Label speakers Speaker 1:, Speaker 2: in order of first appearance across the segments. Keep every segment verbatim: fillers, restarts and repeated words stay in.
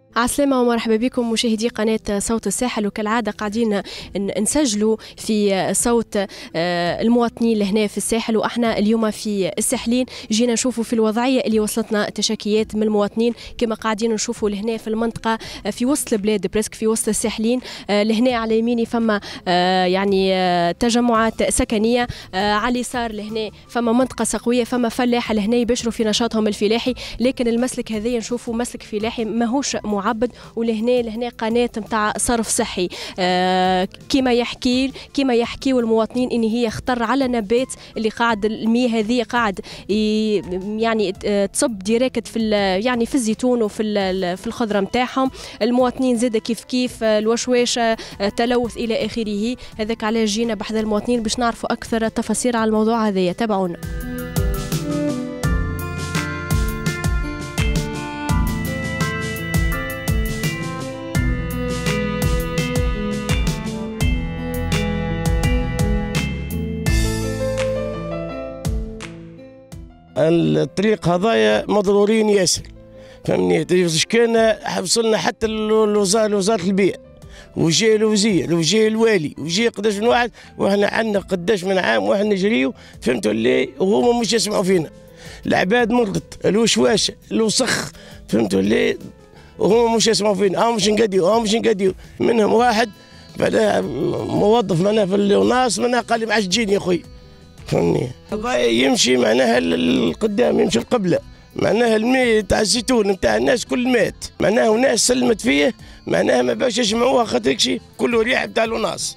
Speaker 1: عسلامة ومرحبا بكم مشاهدي قناة صوت الساحل. وكالعادة قاعدين نسجلوا في صوت المواطنين لهنا في الساحل، واحنا اليوم في الساحلين جينا نشوفوا في الوضعية اللي وصلتنا تشكيات من المواطنين كما قاعدين نشوفوا لهنا في المنطقة في وسط البلاد بريسك في وسط الساحلين. لهنا على يميني فما يعني تجمعات سكنية، على اليسار لهنا فما منطقة سقوية، فما فلاحة لهنا يبشروا في نشاطهم الفلاحي، لكن المسلك هذا نشوفوا مسلك فلاحي ماهوش معبد. ولهنا لهنا قناه نتاع صرف صحي، آه كما يحكي كما يحكيوا المواطنين ان هي خطر على نبات اللي قاعد المياه هذه قاعد يعني تصب ديريكت في يعني في الزيتون وفي في الخضره نتاعهم. المواطنين زاد كيف كيف الوشواش، تلوث الى اخره. هذاك علاش جينا بحذا المواطنين باش نعرفوا اكثر تفاصيل على الموضوع هذايا. تابعونا.
Speaker 2: الطريق هذايا مضرورين ياسر، فهمني؟ كان وصلنا حتى لوزارة وزارة البيئة، وجاي الوزير وجاي الوالي وجاي قداش من واحد، واحنا عندنا قداش من عام واحنا نجريو، فهمتوا اللي وهما مش يسمعوا فينا. العباد مرضت، الوشواش الوسخ، فهمتوا اللي وهما مش يسمعوا فينا. اه مش نقديو اه مش نقديو منهم واحد بعدها موظف معناها في الناس معناها قال لي ما عادش تجيني يا خويا، فهمني؟ يمشي معناها القدام، يمشي القبله، معناها الماء تاع الزيتون نتاع الناس كل مات، معناها وناس سلمت فيه، معناها ما باش يجمعوها خاطر شيء كله ريح تاع الوناس.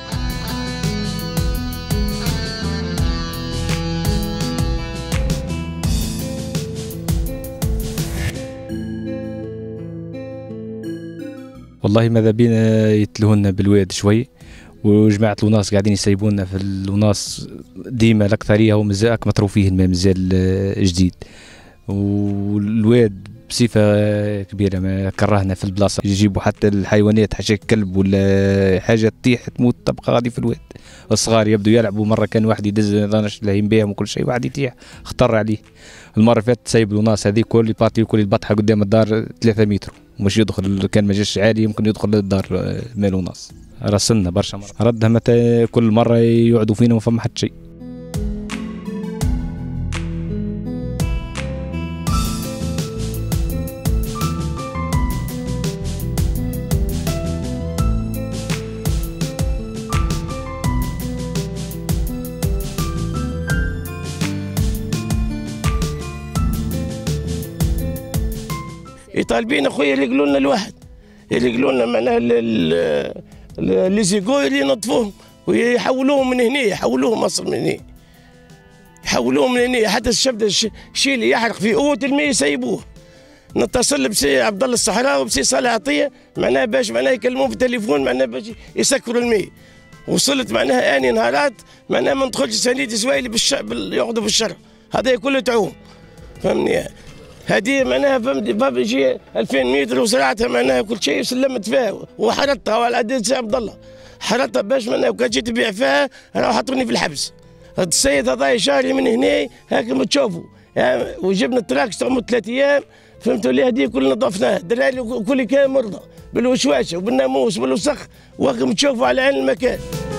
Speaker 3: والله ماذا بينا يتلهونا بالواد شوي، وجماعة الوناس قاعدين يسيبونا في الوناس ديما الأكثرية ومازال مطروح فيه الماء مازال جديد، والواد بصفة كبيرة ما كرهنا في البلاصة، يجيبوا حتى الحيوانات حاجة كلب ولا حاجة تطيح تموت تبقى غادي في الواد. الصغار يبدو يلعبوا، مرة كان واحد يدز ضانش لاهين بهم وكل شيء، واحد يطيح خطر عليه. المرة فاتت سايب الوناس هذيك كل يباطي كل البطحة قدام الدار ثلاثة متر ومش يدخل، كان ما جاش عالي يمكن يدخل للدار مال وناس. راسلنا برشا مرة، ردها متى كل مرة يقعدوا فينا وما فما حتى شيء.
Speaker 2: طالبين اخويا اللي يقولوا لنا الواحد، اللي يقولوا لنا معناها اللي زيقوا اللي ينظفوهم ويحولوهم من هنا، يحولوهم مصر من هنا، يحولوهم من هنا. حتى الشباب الشيء اللي يحرق في قوة الماء يسيبوه. نتصل بسي عبد الله الصحراء وبسي صالح عطيه معناها باش معناها يكلموه في التليفون معناها باش يسكروا الماء. وصلت معناها اني نهارات معناها ما ندخلش سنيد زوايلي بالش... بال... يقعدوا في الشرق، هذا كله تعوم، فهمني؟ هذه معناها فهمت يجي ألفين متر وزرعتها معناها كل شيء وسلمت فيها وحرطتها وعلى عدد سي عبد الله حرطتها باش معناها وكان جيت تبيع فيها راهو حطوني في الحبس. السيد هذا شاري من هنا هاكم تشوفوا يعني، وجبنا التراكس تعمل ثلاث ايام، فهمتوا اللي هذه كل نظفناها، دراري كل كان مرضى بالوشواشه وبالناموس والوسخ، وهاكم تشوفوا على عين المكان.